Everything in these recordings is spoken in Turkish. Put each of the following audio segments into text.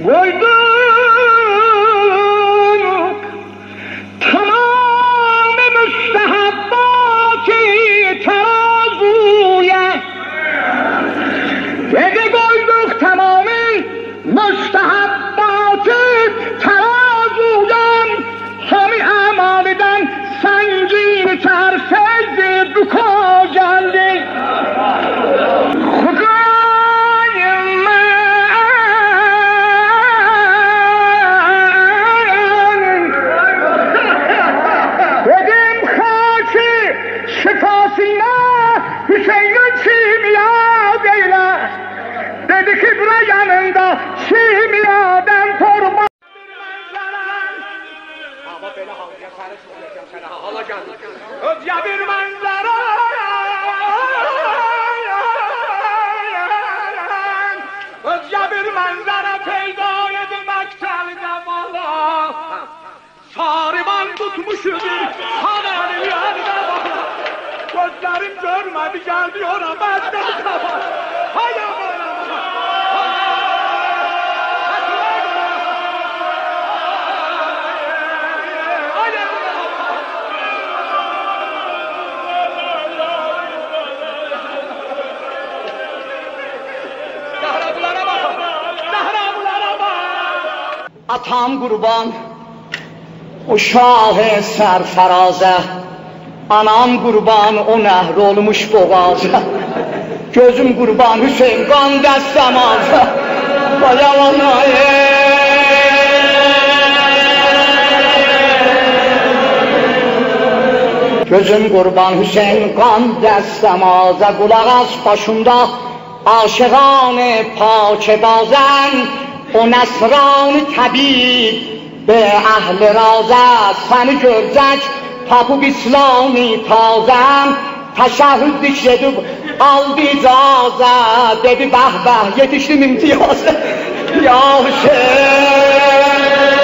koyduk tamam-ı müstehabbat-ı terazuye. Dedi koyduk tamam-ı müstehabbat-ı terazuye. Hami amaliden sengin tersezdi büka geldi. Hüseyin'in simya beyle. Dedi ki bura yanında simyadan koruma. Ama beni halıya sarı söyleyeceğim sana hala geldim. Özya bir manzara. Özya bir manzara peyda edilmektedir valla. Sarıman tutmuşudur haneli yerde valla. Gözlerim görmedi geldi ona benden kafa. Hay aman aman. Zahrabulara bak. Zahrabulara bak. Atam kurban. O şah-ı serferaze. Anam kurban o nehr olmuş boğaza. Gözüm kurban Hüseyin kan destemaza. Bayavana gözüm kurban Hüseyin kan destemaza. Kulak as başımda aşıgan-ı pâk bazen. O nesran tabib be ehl-i raze. Seni görecek tapıp İslami tazem. Teşehhüd dikledip aldı icaze. Dedi bah bah yetiştim imtiyaza. Ya Hüseyin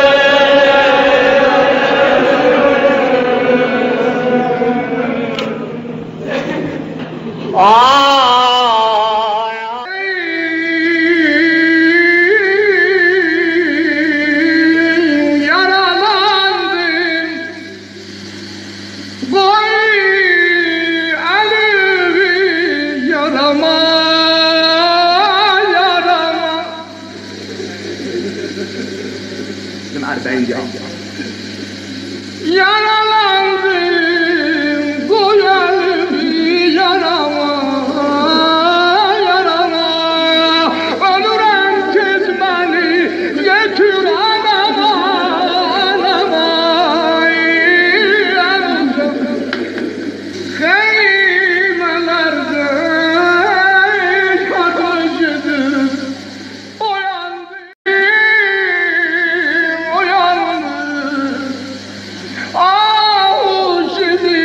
yaralandım, koyalım yarama, yarama. Ölürem tez beni getir anama, anama. Heymelerde ateşidir, uyandım, uyandım. Ağuşidi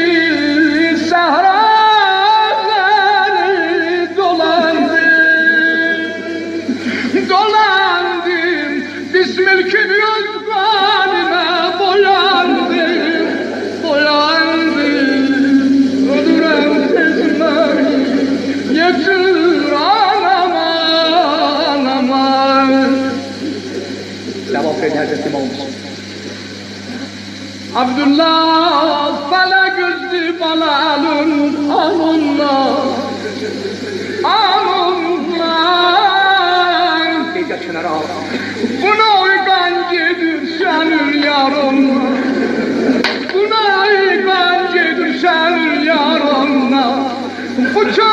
sahraları dolandım, dolandım. Bismillah kalime boyandım, boyandım. Ölürem tezmeni getir anama, anama. Devam et Hazreti Mahmud. Abdullah bana gözlü balalım anunla, anunla. Buna uygan gelir senin yarınla, buna uygan gelir senin yarınla. Bu